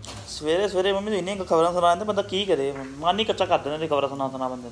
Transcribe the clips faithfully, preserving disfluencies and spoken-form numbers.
सवेरे सवेरे मम्मी इन्नी खबर सुना देंगे बंदा की करे मन ही कच्चा कर देने खबर सुना सुना बंदे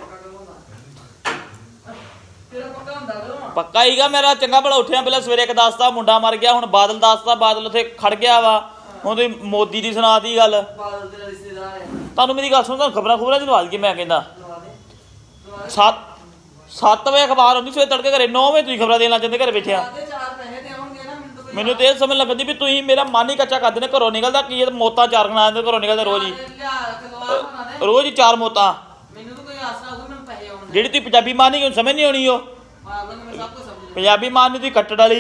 पक्का ही गा मेरा चंगा भला उठिया पहले सवेरे एक दसदा मुंडा मर गया हुण बादल दसदा बादल उत्थे खड़ गया वा हुण तुसीं मोदी दी सुना दी गल तुहानूं मेरी गल सुण तुहानूं खबरां खुबरां च दवा दी मैं कहंदा सत्त सत्त बजे अखबार आउंदी सवेरे तड़के घरे नौ बजे तुसीं खबरां देण लग जांदे घरे बैठिया मैनू तो यह समझ लगती भी तुम मेरा मन ही कच्चा कर देने घरों निकलता की मौतां चार गना घरों निकलते रोज ही रोज ही चार मौतां जी तुम पंजाबी मारनी समझ नहीं आनी वो पंजाबी मारनी तुम कट्टड़ वाली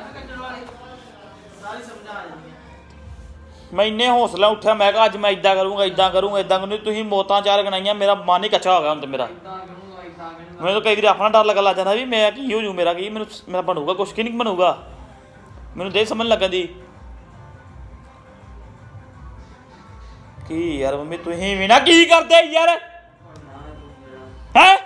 मैं इन्ने हौसला उठा मैं अज मैं इदा करूँगा इदा करूँगा इदा करूँ तुम मौतां चार गनाइया मेरा मन ही कच्चा हो गया हम तो मेरा मैं तो कई बार अपना डर लगा लग जाता भी मैं की हो जू मेरा की मैं मेरा बनूगा कुछ की नहीं बनूगा मैनू दे समझ लगन दी की यार मम्मी तुसीं भी ना की करदे यार हैं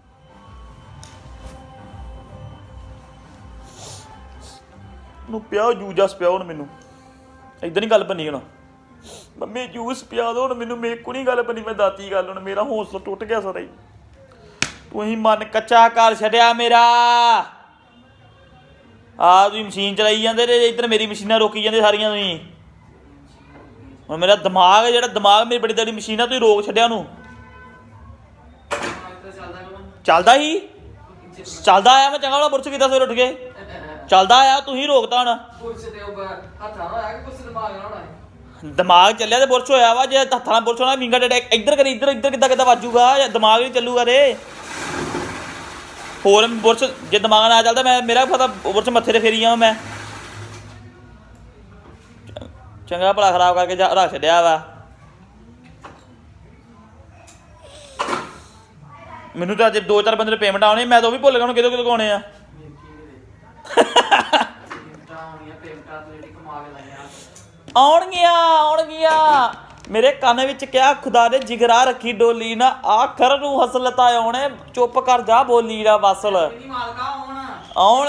पिया जूस पिया हुण मैनू इधर नहीं गल बनी हुण मम्मी जूस पिया दो हुण मैनू मेरे को नहीं गल बनी मैं दाती गल हुण मेरा हौसला टुट गया सारा ही तुसीं मन कच्चा कर छड्या मेरा आ तुम मशीन चलाई जाते इधर मेरी मशीनां रोकी जाते सारिया तुम हुण मेरा दिमाग जो दिमाग मेरी बड़ी तगड़ी मशीन है तुम रोक छड्या नू चलदा ही चलदा आया मैं चंगा वाला बुरश कीता सवेरे उठ के चलदा आया तू ही रोकता हुण दिमाग चलिया तो बुरश होया वा जे हत्थां नाल बुरश होना विंगा डेडा इधर करी इधर इधर किद्दां किद्दां वाजूगा दिमाग नहीं चलूगा रे होर बुरश जे दिमाग ना चलता मैं मेरा पता बुरश मत्थे ते फेरी जावां मैं चंगा भला खराब करके रख छड्डिया वा मैनू तो अज दो चार बंदे पेमेंट आने मैं तो भी भुल गया किदों किदों आने आ आउणगियां आउणगियां मेरे कान विच क्या खुदा ने जिगरा रखी डोली ना आखर नू हसलता आने चुप कर जा बोली ना बसल आउण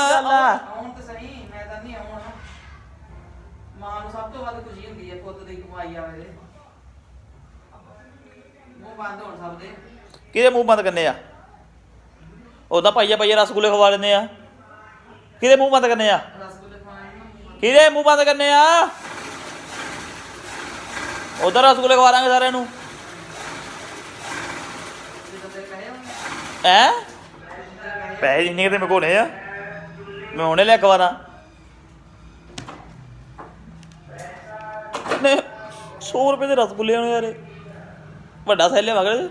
किहदे मूँह बंद करने आ उदा पाइया पाइया रसगुल्ले खवा लेने आ किहदे मूँह बंद करने आ किहदे मूँह बंद करने आ उधर रसगुल्ले खवा देंगे सारे हैं पैसे जिन्ने मेरे को होने आ मैं हुणे लिया खवादा सौ रुपये के रसगुल्ले होने यार बड़ा साइज लिया मगर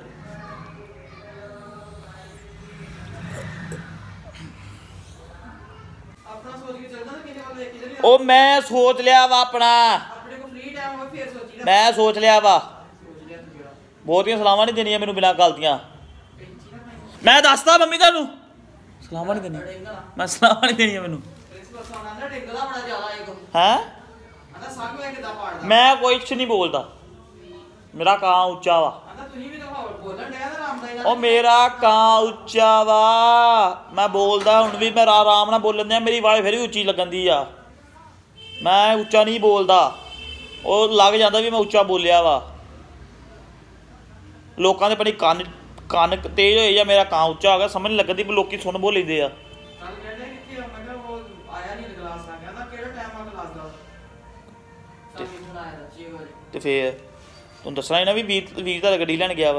ओ मैं सोच लिया वा अपना मैं सोच लिया वा बहुतियां सलावां नहीं देनियां मैनू बिना गलतियां मैं दसदा मम्मी तुहानू सलावां नहीं देनियां मैं सलावां नहीं देनियां मैनू हैं मैं कुछ नहीं बोलता मेरा कां उच्चा वा ओ मेरा कां उच्चा वा मैं बोलदा हुण भी मैं आराम नाल बोलन दिया मेरी आवाज़ फिर भी उच्ची लगन दी आ मैं उच्चा नहीं बोलता वो लग जाता भी मैं उच्चा बोलिया वा लोगों के पता कन कन तेज होए या मेरा कां उच्चा हो गया समझ नहीं लगती भी लोग सुन बोल लेंदे आ ते फिर तुम दसना ही ना भी वीर वीर तां गड्डी लैन गया वा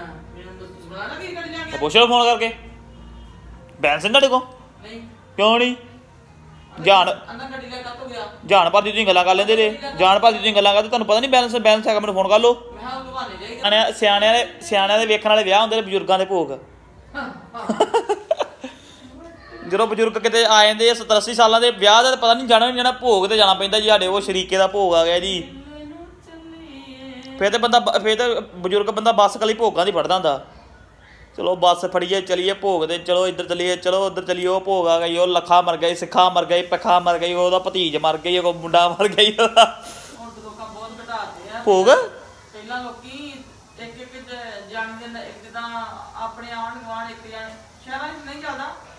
पुछ लो फोन करके बैलेंस नहीं तुहाडे कोल क्यों नहीं जान जान भादी तुम गल्लां कर लेंदे रे जान भादी तुम गल्लां करदे तुहानूं पता नहीं बैलेंस बैलेंस है मैनूं फोन कर लो सियाणियां दे सियाणियां दे वेखण वाले ब्याह हुंदे बजुर्गां दे भोग जो बजुर्ग किते आ जांदे सत्तर अस्सी सालां दे ब्याह दा पता नहीं जाना नहीं जाना भोग ते जाना पैंदा जी साडे वो शरीके दा भोग आ गया जी फिर तो बंदा फिर तो बजुर्ग बंदा बस कली भोगां दी फड़दा हुंदा चलो बस फड़िए चलिए भोग दे चलो इधर चलिए चलो उधर चलिए वो भोग आ गई वो लखा मर गई सिखा मर गई पखा मर गई वो भतीज मर गई वो मुंडा मर गई भोग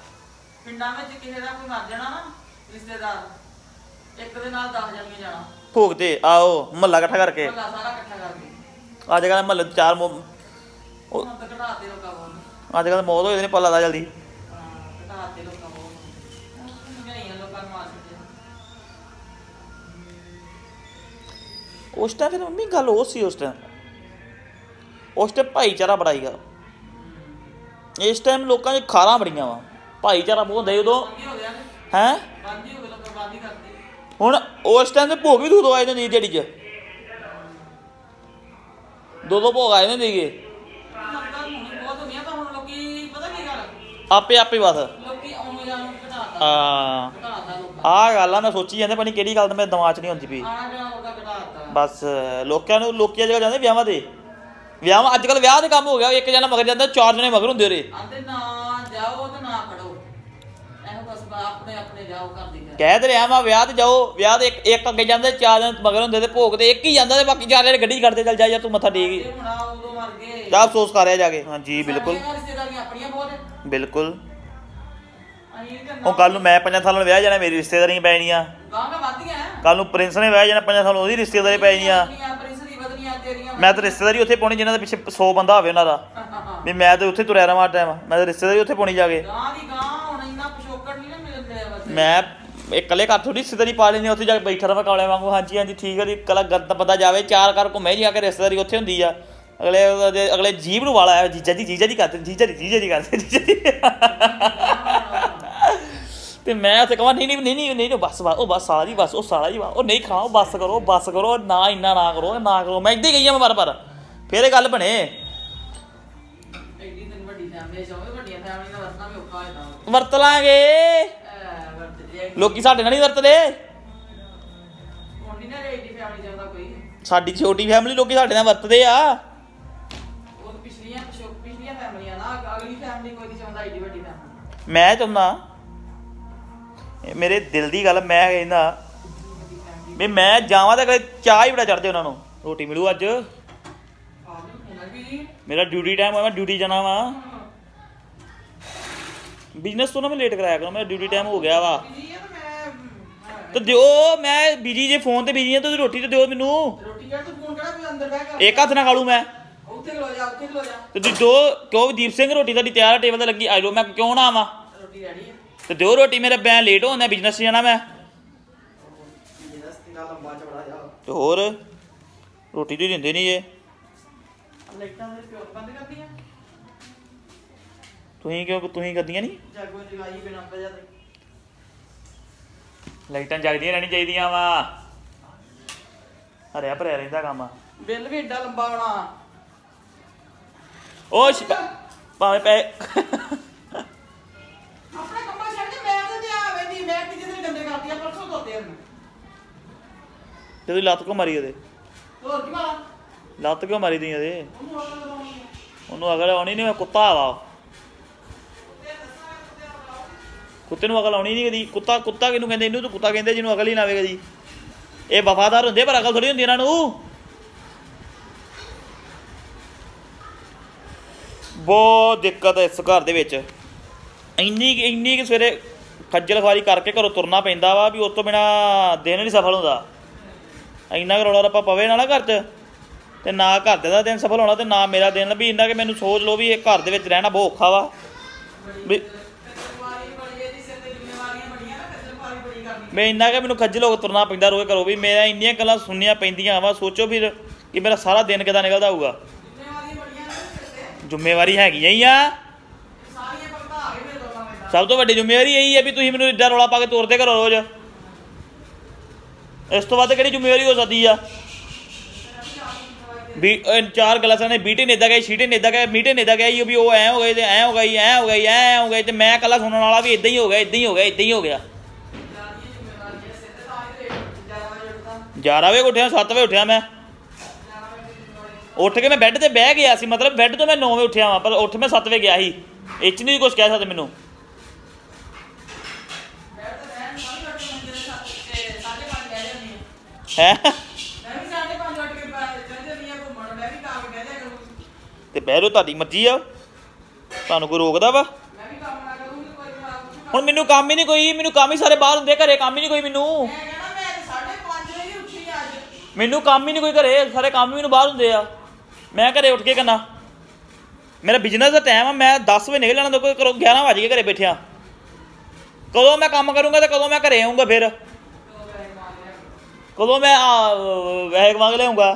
पिंडां विच किसी दा कोई मर जाना ना रिश्तेदार एक दे नाल दस जणियां जाना भोग ते आओ महल्ला कट्ठा करके ਮਹੱਲਾ ਸਾਰਾ ਇਕੱਠਾ ਕਰਕੇ अजकल महल्ले चार मो ਹੁਣ ਤਾਂ ਘਟਾਤੇ ਲੋਕਾਂ ਕੋਲ अजकल मौत हो जाती पता लगता जल्दी ਹਾਂ ਘਟਾਤੇ ਲੋਕਾਂ ਕੋਲ ਨਹੀਂ ਲੋਕਾਂ ਨੂੰ ਆਸ ਤੇ उस टाइम फिर मम्मी गल वो सी उस टाइम उस टाइम भाईचारा बड़ा हीगा इस टाइम लोगों च खारां बड़ियां वा भाईचारा बहुत होंदा उदों ਹੋ ਗਿਆ हैं ਬੰਦੀ ਹੋ ਗਏ ਲੋਕਾਂ ਬੰਦੀ ਕਰਦੇ हुण उस टाइम ते भोग भी दो दो आए होंदे दिहाड़ी च दो दो भोग आए होंदे गे ਬਹੁਤ ਹੁੰਦੀਆਂ ਤਾਂ ਹੁਣ ਲੋਕੀ ਪਤਾ ਕੀ ਗੱਲ आपे आपे बस ਲੋਕੀ ਆਉਣ ਜਾਣ ਨੂੰ ਘਟਾਤਾ हाँ ਘਟਾਤਾ ਲੋਕਾਂ आह गल आ मैं सोची जांदे पता नहीं किहड़ी गल ते मेरे दिमाग च नहीं होंदी पई ਆਣਾ ਜਾਣਾ ਲੋਕਾਂ ਘਟਾਤਾ बस लोकां नूं लोकी अजकल जांदे विआहां ते विआह अजकल विआह दे काम हो गया एक जना मगर जांदा चार जने मगर हुंदे रे ਆਂਦੇ ਨਾ ਜਾਓ ਤੇ ਨਾ ਖੜੋ ਇਹੋ ਬਸ ਆਪਣੇ ਆਪਣੇ ਜਾਓ ਘਰ ਦੀ ਕਹਿ ਤੇ ਰਿਹਾ ਮੈਂ ਵਿਆਹ ਤੇ ਜਾਓ ਵਿਆਹ ਦੇ ਇੱਕ ਇੱਕ ਅੱਗੇ ਜਾਂਦੇ ਚਾਰ ਜਣੇ ਮਗਰ ਹੁੰਦੇ ਤੇ ਭੋਗ ਤੇ ਇੱਕ ਹੀ ਜਾਂਦਾ ਤੇ ਬਾਕੀ ਚਾਰ ਜਣੇ ਗੱਡੀ 'ਚ ਖੜਦੇ ਚੱਲ ਜਾ ਯਾਰ ਤੂੰ ਮੱਥਾ ਟੇਕ ਹੀ ਹੁਣ ਆ ਉਦੋਂ ਮਰ ਗਏ ਜਾ ਅਫਸੋਸ ਕਰ ਰਿਹਾ ਜਾ ਕੇ ਹਾਂਜੀ ਬਿਲਕੁਲ ਸਾਡੀਆਂ ਰਿਸ਼ਤੇਦਾਰੀਆਂ ਆਪਣੀਆਂ ਬਹੁਤ ਬਿਲਕੁਲ ਅਸੀਂ ਇਹ ਹੁਣ ਕੱਲ ਨੂੰ ਮੈਂ ਪੰਜਾਂ ਸਾਲਾਂ ਨੂੰ ਵਿਆਹ ਜਾਣਾ ਮੇਰੀ ਰਿਸ਼ਤੇਦਾਰੀਆਂ ਪੈਣੀਆਂ ਗਾਂਗਾ ਵੱਧਦੀਆਂ ਕੱਲ ਨੂੰ ਪ੍ਰਿੰਸ ਨੇ ਵਿਆਹ ਜਾਣਾ ਪੰਜਾਂ ਸਾਲਾਂ ਉਹਦੀ ਰਿਸ਼ਤੇਦਾਰੀ ਪੈਣੀਆਂ ਪ੍ਰਿੰਸ ਦੀ ਵਧਣੀਆਂ ਤੇਰੀਆਂ ਮੈਂ ਤਾਂ ਰਿਸ਼ਤੇਦਾਰੀ ਉੱਥੇ ਪਾਉਣੀ ਜਿਹਨਾਂ ਦੇ ਪਿੱਛੇ ਸੌ ਬੰਦਾ ਹੋਵੇ ਉਹਨਾਂ ਦਾ ਵੀ ਮੈਂ ਤਾਂ ਉੱਥੇ ਤੁਰਿਆ ਰਵਾਂ ਟਾਈਮ ਮੈਂ ਤਾਂ ਰਿਸ਼ਤੇਦਾਰੀ ਉੱਥੇ ਪਾਉਣੀ ਜਾ ਕੇ ਗਾਂ ਦੀ ਗਾਂ ਹੁਣ ਇੰਨਾ ਪਿਛੋਕੜ ਨਹੀਂ ਨਾ ਮਿਲ ਮਿਲਿਆ ਬਸ ਮੈਂ ਇਕੱਲੇ ਘਰ ਥੋੜੀ ਰਿਸ਼ਤੇਦਾਰੀ ਪਾ ਲੈਂਦੀ ਉੱਥੇ ਜਾ ਕੇ ਬੈਠਾ ਰਵਾਂ ਕਾਲੇ ਵਾਂਗੂ ਹਾਂਜੀ ਹਾਂਜੀ ਠੀਕ ਹੈ ਜੀ ਕਲਾ ਗੰਦ ਬੰਦਾ ਜਾਵੇ ਚਾਰ ਘਰ ਘੁੰਮੇ ਜਾ ਕੇ ਰਿਸ਼ਤੇਦਾਰੀ ਉੱਥੇ ਹੁੰਦੀ ਆ ਅਗਲੇ ਅਗਲੇ ਜੀਬ ਨੂੰ ਵਾਲਾ ਆਇਆ ਜੀਜਾ ਜੀ ਜੀਜਾ ਜੀ ਕਰਦੇ ਜੀਜਾ ਜੀ ਜੀਜਾ ਜੀ ਕਰਦੇ ਜੀਜਾ ਜੀ ਤੇ ਮੈਂ ਉੱਥੇ ਕਹਾਂ ਨਹੀਂ ਨਹੀਂ ਨਹੀਂ ਨਹੀਂ ਬਸ ਉਹ ਬਸ ਸਾਲਾ ਜੀ ਬਸ ਉਹ ਸਾਲਾ ਜੀ ਉਹ ਨਹੀਂ ਖਾਓ ਬਸ ਕਰੋ ਬਸ ਕਰੋ ਨਾ ਇੰਨਾ ਨਾ ਕਰੋ ਨਾ ਕਰੋ ਮੈਂ ਇੱਦਾਂ ਹੀ ਗਈ ਆ ਮੈਂ ਬਾਰ ਬਾਰ ਫਿਰ ਇਹ ਗੱਲ ਬਣੇ ਐਡੀ ਦਿਨ ਵੱਡੀ ਫੈਮਿਲੀ ਚਾਹੋਗੇ ਵੱਡੀਆਂ ਫੈਮਿਲੀ ਦਾ ਵਰਤਣਾ ਵੀ ਔਖਾ ਹੋ ਜਾਂਦਾ ਵਰਤ ਲਾਂਗੇ ਲੋਕੀ ਸਾਡੇ ਨਾਲ ਨਹੀਂ ਵਰਤਦੇ ਹੁਣ ਨਹੀਂ ਨਾ ਐਡੀ ਫੈਮਿਲੀ ਚਾਹੁੰਦਾ ਕੋਈ ਸਾਡੀ ਛੋਟੀ ਫੈਮਿਲੀ ਲੋਕੀ ਸਾਡੇ ਨਾਲ ਵਰਤਦੇ ਆ ਉਹ ਪਿਛਲੀਆਂ ਪਿਛਲੀਆਂ ਫੈਮਿਲੀਆਂ ਨਾ ਅਗਲੀ ਫੈਮਿਲੀ ਕੋਈ ਨਹੀਂ ਚਾਹੁੰਦਾ ਐਡੀ ਵੱਡੀ ਫੈਮਿਲੀ ਮੈਂ ਚਾਹੁੰਦਾ ਮੇਰੇ ਦਿਲ ਦੀ ਗੱਲ ਮੈਂ ਕਹਿੰਦਾ ਵੀ ਮੈਂ ਜਾਵਾਂ ਤਾਂ ਕਦੇ ਚਾਹ ਹੀ ਬੜਾ ਚੜ੍ਹਦੇ ਉਹਨਾਂ ਨੂੰ ਰੋਟੀ ਮਿਲੂ ਅੱਜ ਮੇਰਾ ਡਿਊਟੀ ਟਾਈਮ ਹੋਇਆ ਮੈਂ ਡਿਊਟੀ ਜਾਣਾ ਵਾ ਬਿਜ਼ਨਸ ਤੋਂ ਨਾ ਮੈਂ ਲੇਟ ਕਰਾਇਆ ਕਰਾਂ ਮੇਰਾ ਡਿਊਟੀ ਟਾਈਮ ਹੋ ਗਿਆ ਵਾ ਤੇ ਦਿਓ ਮੈਂ ਬਿਜੀ ਜੇ ਫੋਨ ਤੇ ਬਿਜੀ ਆ ਤੁਸੀਂ ਰੋਟੀ ਤੇ ਦਿਓ ਮੈਨੂੰ ਰੋਟੀ ਕਿਹੜਾ ਤੂੰ ਫੋਨ ਕਿਹੜਾ ਅੰਦਰ ਬਹਿ ਕੇ ਇੱਕ ਹੱਥ ਨਾਲ ਖਾ ਲੂ ਮੈਂ ਉੱਥੇ ਖਲੋ ਜਾ ਉੱਥੇ ਖਲੋ ਜਾ ਤੇ ਤੁਸੀਂ ਦੋ ਕਿਉਂ ਦੀਪ ਸਿੰਘ ਰੋਟੀ ਤੁਹਾਡੀ ਤਿਆਰ ਆ ਟੇਬਲ ਤੇ ਲੱਗੀ ਆ ਜਾਓ ਮੈਂ ਕਿਉਂ ਨਾ ਆਵਾਂ ਰੋਟੀ ਰੈਡੀ ਹੈ ਤੇ ਦਿਓ ਰੋਟੀ ਮੇਰੇ ਬੈਂ ਲੇਟ ਹੋਣਾ ਬਿਜ਼ਨਸ ਜਾਣਾ ਮੈਂ ਬਿਜ਼ਨਸ ਤੇਰਾ ਲੰਬਾ ਚੌੜਾ ਜਾ ਤੇ ਹੋਰ ਰੋਟੀ ਤੇ ਦਿੰਦੇ ਨਹੀਂ ਜੇ ਲਾਈਟਾਂ ਦੇ ਪਿਓ ਬੰਦ ਕਰਦੀਆਂ ਤੁਸੀਂ ਕਿਉਂ ਤੁਸੀਂ ਕਰਦੀਆਂ ਨਹੀਂ ਜਾਗੋ ਜਗਾਈ ਬਿਨਾਂ ਵਜ੍ਹਾ ਤੇ ਲਾਈਟਾਂ ਜਗਦੀਆਂ ਰਹਿਣੀ ਚਾਹੀਦੀਆਂ ਵਾ ਹਰਿਆ ਭਰਿਆ ਰਹਿੰਦਾ ਕੰਮ ਬਿੱਲ ਵੀ ਏਡਾ ਲੰਬਾ ਆਉਣਾ ਉਹ ਭਾਵੇਂ ਪੈ ਆਪਣੇ ਕੰਮਾਂ ਛੱਡ ਕੇ ਮੈਂ ਤੇ ਆ ਵੇਂਦੀ ਮੈਂ ਕਿਤੇ ਤੇ ਗੰਦੇ ਕਰਦੀ ਆ ਪਰਸੋਂ ਧੋਤੇ ਹਨ ਤੇ ਲੱਤ ਕਿਉਂ ਮਾਰੀ ਉਹਦੇ ਹੋਰ ਕੀ ਮਾਰਾ ਲੱਤ ਕਿਉਂ ਮਾਰੀ ਤੀ ਉਹਦੇ ਉਹਨੂੰ ਅਗਲ ਲਗਾਉਣੀ ਉਹਨੂੰ ਅਗਲ ਆਉਣੀ ਨਹੀਂ ਮੈਂ ਕੁੱਤਾ ਵਾ ਕੁੱਤੇ ਨੂੰ ਅਕਲ ਆਉਣੀ ਨਹੀਂ ਕਦੀ ਕੁੱਤਾ ਕੁੱਤਾ ਕਿਹਨੂੰ ਕਹਿੰਦੇ ਇਹਨੂੰ ਤਾਂ ਕੁੱਤਾ ਕਹਿੰਦੇ ਜਿਹਨੂੰ ਅਕਲ ਹੀ ਨਾ ਆਵੇ ਕਦੀ ਇਹ ਵਫਾਦਾਰ ਹੁੰਦੇ ਪਰ ਅਕਲ ਥੋੜੀ ਹੁੰਦੀ ਇਹਨਾਂ ਨੂੰ ਬਹੁਤ ਦਿੱਕਤ ਹੈ ਇਸ ਘਰ ਦੇ ਵਿੱਚ ਇੰਨੀ ਇੰਨੀ ਕਿ ਸਵੇਰੇ ਖੱਜਲ ਖਵਾਰੀ ਕਰਕੇ ਘਰੋਂ ਤੁਰਨਾ ਪੈਂਦਾ ਵਾ ਵੀ ਉਸ ਤੋਂ ਬਿਨਾਂ ਦਿਨ ਨਹੀਂ ਸਫਲ ਹੁੰਦਾ ਇੰਨਾ ਕੁ ਰੌਲਾ ਰੱਪਾ ਪਵੇ ਨਾ ਨਾ ਘਰ 'ਚ ਤੇ ਨਾ ਘਰ ਦਾ ਦਿਨ ਸਫਲ ਹੋਣਾ ਤੇ ਨਾ ਮੇਰਾ ਦਿਨ ਵੀ ਇੰਨਾ ਕਿ ਮੈਨੂੰ ਸੋਚ ਲਓ ਵੀ ਇਹ ਘਰ ਦੇ ਵਿੱਚ ਰਹਿਣਾ ਬਹੁਤ ਔਖਾ ਵਾ ਵੀ ਮੈਂ ਇੰਨਾ ਕਿ ਮੈਨੂੰ ਖੱਜਲ ਹੋ ਕੇ ਤੁਰਨਾ ਪੈਂਦਾ ਰੋਜ਼ ਘਰੋਂ ਵੀ ਮੇਰਾ ਇੰਨੀਆਂ ਗੱਲਾਂ ਸੁਣਨੀਆਂ ਪੈਂਦੀਆਂ ਵਾ ਸੋਚੋ ਫਿਰ ਕਿ ਮੇਰਾ ਸਾਰਾ ਦਿਨ ਕਿੱਦਾਂ ਨਿਕਲਦਾ ਹੋਊਗਾ ਜ਼ਿੰਮੇਵਾਰੀ ਹੈਗੀ ਹੀ ਆ ਸਭ ਤੋਂ ਵੱਡੀ ਜ਼ਿੰਮੇਵਾਰੀ ਇਹੀ ਹੈ ਵੀ ਤੁਸੀਂ ਮੈਨੂੰ ਇੱਦਾਂ ਰੌਲਾ ਪਾ ਕੇ ਤੋਰਦੇ ਘਰੋਂ ਰੋਜ਼ ਇਸ ਤੋਂ ਵੱਧ ਕਿਹੜੀ ਜ਼ਿੰਮੇਵਾਰੀ ਹੋ ਸਕਦੀ ਆ ਵੀ ਚਾਰ ਗੱਲਾਂ ਸਾਹਮਣੇ ਬੀਟੇ ਨੇ ਇੱਦਾਂ ਗਏ ਸ਼ੀਟੇ ਨੇ ਇੱਦਾਂ ਗਏ ਮੀਟੇ ਨੇ ਇੱਦਾਂ ਗਿਆ ਵੀ ਉਹ ਐਂ ਹੋ ਗਏ ਤੇ ਐਂ ਹੋ ਗਈ ਐਂ ਹੋ ਗਈ ਐਂ ਹੋ ਗਏ ਤੇ ਮੈਂ ਇਕੱਲਾ ਸੁਣਨ ਵਾਲਾ ਵੀ ਇੱਦਾਂ ਹੀ ਹੋ ਗਿਆ ਇੱਦਾਂ ਹੀ ਹੋ ਗਿਆ ਇੱਦਾਂ ਹੀ ਹੋ ਗਿਆ ਗਿਆਰਾਂ ਵਜੇ ਉੱਠਿਆ ਸੱਤ ਵਜੇ ਉੱਠਿਆ ਮੈਂ ਉੱਠ ਕੇ ਮੈਂ ਬੈੱਡ ਤੇ ਬਹਿ ਗਿਆ ਸੀ ਮਤਲਬ ਬੈੱਡ ਤੋਂ ਮੈਂ ਨੌ ਵਜੇ ਉੱਠਿਆ ਵਾਂ ਪਰ ਉੱਠ ਮੈਂ ਸੱਤ ਵਜੇ ਗਿਆ ਸੀ ਇਹ 'ਚ ਨਹੀਂ ਕੁਛ ਕਹਿ ਸਕਦੇ ਮੈਨੂੰ ਹੈ ਤੇ ਬਹਿ ਲਓ ਤੁਹਾਡੀ ਮਰਜ਼ੀ ਆ ਤੁਹਾਨੂੰ ਕੋਈ ਰੋਕਦਾ ਵਾ ਹੁਣ ਮੈਨੂੰ ਕੰਮ ਹੀ ਨਹੀਂ ਕੋਈ ਮੈਨੂੰ ਕੰਮ ਹੀ ਸਾਰੇ ਬਾਹਰ ਹੁੰਦੇ ਘਰੇ ਕੰਮ ਹੀ ਨਹੀਂ ਕੋਈ ਮੈਨੂੰ ਮੈਨੂੰ ਕੰਮ ਹੀ ਨਹੀਂ ਕੋਈ ਘਰੇ, ਸਾਰੇ ਕੰਮ ਮੈਨੂੰ ਬਾਹਰ ਹੁੰਦੇ ਆ। ਮੈਂ ਘਰੇ ਉੱਠ ਕੇ ਕਰਨਾ, ਮੇਰਾ ਬਿਜ਼ਨਸ ਦਾ ਟਾਈਮ ਆ। ਮੈਂ ਦਸ ਵਜੇ ਨਿਕਲ ਜਾਣਾ, ਕੋਈ ਕਰੋ ਗਿਆਰਾਂ ਵੱਜ ਕੇ ਘਰੇ ਬੈਠਿਆ। ਕਦੋਂ ਮੈਂ ਕੰਮ ਕਰੂੰਗਾ ਤੇ ਕਦੋਂ ਮੈਂ ਘਰੇ ਆਊਂਗਾ? ਫਿਰ ਕਦੋਂ ਮੈਂ ਵੈਗ ਮੰਗ ਲਿਆਊਂਗਾ?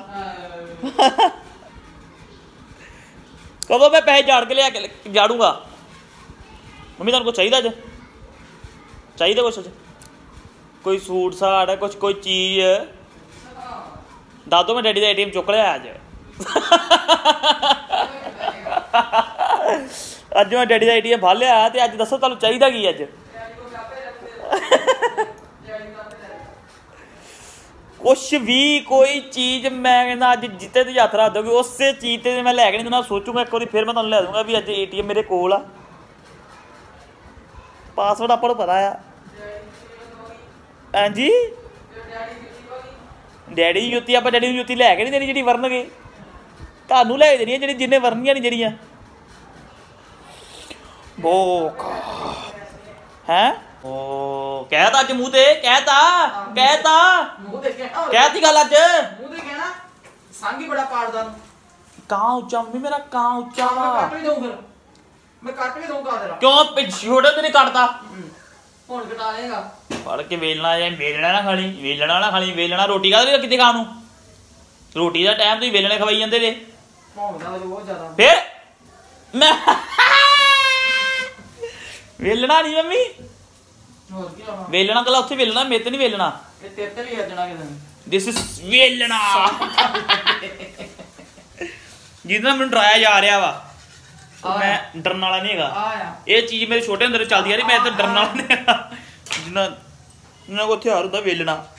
ਕਦੋਂ ਮੈਂ ਪੈਸੇ ਝਾੜ ਕੇ ਲਿਆ ਕੇ ਝਾੜੂਗਾ? ਮੰਮੀ ਤੁਹਾਨੂੰ ਕੁਛ ਚਾਹੀਦਾ ਅੱਜ? ਚਾਹੀਦਾ ਕੁਛ ਅੱਜ? ਕੋਈ ਸੂਟ ਸਾੜ ਕੁਛ, ਕੋਈ ਚੀਜ਼ ਦੱਸ ਦਿਓ। ਮੈਂ ਡੈਡੀ ਦਾ ਏ ਟੀ ਐਮ ਚੁੱਕ ਲਿਆ ਅੱਜ। ਅੱਜ ਮੈਂ ਡੈਡੀ ਦਾ ਏ ਟੀ ਐਮ ਫੜ ਲਿਆ ਤੇ ਅੱਜ ਦੱਸੋ ਤੁਹਾਨੂੰ ਚਾਹੀਦਾ ਕੀ ਅੱਜ? ਕੁਛ ਵੀ ਕੋਈ ਚੀਜ਼ ਮੈਂ ਕਹਿੰਦਾ ਅੱਜ ਜਿੱਤੇ ਤੇ ਹੱਥ ਰੱਖ ਦੋਗੇ ਉਸੇ ਚੀਜ਼ ਤੇ ਮੈਂ ਲੈ ਕੇ ਨਹੀਂ ਦੇਣਾ। ਸੋਚੂਗਾ ਇੱਕ ਵਾਰੀ ਫਿਰ ਮੈਂ ਤੁਹਾਨੂੰ ਲੈ ਦੂੰਗਾ ਵੀ ਅੱਜ ਏ ਟੀ ਐਮ ਮੇਰੇ ਕੋਲ ਆ, ਪਾਸਵਰਡ ਆਪਾਂ ਨੂੰ ਪਤਾ ਆ। ਹਾਂਜੀ ਡੈਡੀ ਦੀ ਜੁੱਤੀ ਆਪਾਂ ਡੈਡੀ ਦੀ ਜੁੱਤੀ ਲੈ ਕੇ ਨਹੀਂ ਦੇਣੀ ਜਿਹੜੀ ਵਰਨਗੇ, ਤੁਹਾਨੂੰ ਲੈ ਕੇ ਦੇਣੀ ਜਿਹੜੀ ਜਿੰਨੇ ਵਰਨੀਆਂ ਨਹੀਂ ਜਿਹੜੀਆਂ। ਬੋਕ ਹੈਂ ਉਹ ਕਹਿਤਾ ਅੱਜ ਮੂੰਹ ਤੇ, ਕਹਿਤਾ ਕਹਿਤਾ ਮੂੰਹ ਤੇ ਕਹਿਣਾ, ਕਹਿਤੀ ਗੱਲ ਅੱਜ ਮੂੰਹ ਤੇ ਕਹਿਣਾ। ਸੰਗ ਹੀ ਬੜਾ ਪਾੜਦਾ ਨੂੰ। ਕਾਂ ਉੱਚਾ ਮੰਮੀ ਮੇਰਾ, ਕਾਂ ਉੱਚਾ। ਮੈਂ ਕੱਟ ਵੀ ਦਊਂ, ਫਿਰ ਮੈਂ ਕੱਟ ਵੀ ਦਊਂਗਾ ਤੇਰਾ। ਕਿਉਂ ਛੋਟੇ ਤੇ ਨਹੀਂ ਕੱਟਦਾ? ਹੁਣ ਕਟਾ ਲੇਗਾ। ਫੜ ਕੇ ਵੇਲਣਾ ਜਾਂ ਵੇਲਣਾ ਨਾ ਖਾਣੀ, ਵੇਲਣਾ ਨਾ ਖਾਣੀ। ਵੇਲਣਾ ਰੋਟੀ ਕਾਹਦੇ ਕਿਤੇ ਖਾਣ ਨੂੰ? ਰੋਟੀ ਦਾ ਟਾਈਮ ਤੁਸੀਂ ਵੇਲਣੇ ਖਵਾਈ ਜਾਂਦੇ ਜੇ। ਭੌਂਕਦਾ ਤਾਂ ਬਹੁਤ ਜ਼ਿਆਦਾ। ਫਿਰ ਮੈਂ ਵੇਲਣਾ ਨਹੀਂ ਮੰਮੀ, ਹੋਰ ਕੀ ਹੋਣਾ? ਵੇਲਣਾ ਕੱਲਾ ਉੱਥੇ ਵੇਲਣਾ, ਮੇਰੇ ਤੇ ਨਹੀਂ ਵੇਲਣਾ। ਇਹ ਤੇਰੇ ਤੇ ਵੀ ਅੱਜਣਾ ਕਿਤੇ। ਦਿਸ ਇਜ਼ ਵੇਲਣਾ ਜਿਹਦੇ ਨਾਲ ਮੈਨੂੰ ਡਰਾਇਆ ਜਾ ਰਿਹਾ ਵਾ। ਮੈਂ ਡਰਨ ਵਾਲਾ ਨਹੀਂ ਹੈਗਾ। ਆ ਇਹ ਚੀਜ਼ ਮੇਰੇ ਛੋਟੇ ਹੁੰਦੇ ਤੋਂ ਚੱਲਦੀ ਆ ਰਹੀ। ਮੈਂ ਤਾਂ ਡਰਨ ਵਾਲਾ ਨਹੀਂ ਹੈਗਾ। ਜਿੰਨਾ ਜਿੰਨਾ ਕੋ ਹਥਿਆਰ ਹੁੰਦਾ ਵੇਲਣਾ।